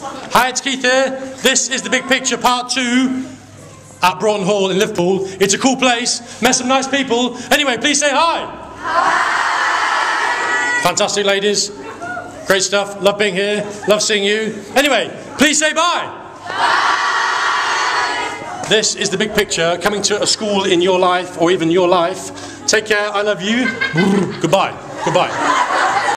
Hi, it's Keith here. This is the big picture part 2 at Broughton Hall in Liverpool. It's a cool place, met some nice people. Anyway, please say hi. Hi. Fantastic ladies. Great stuff. Love being here. Love seeing you. Anyway, please say bye. Bye. This is the big picture coming to a school in your life or even your life. Take care. I love you. Goodbye. Goodbye.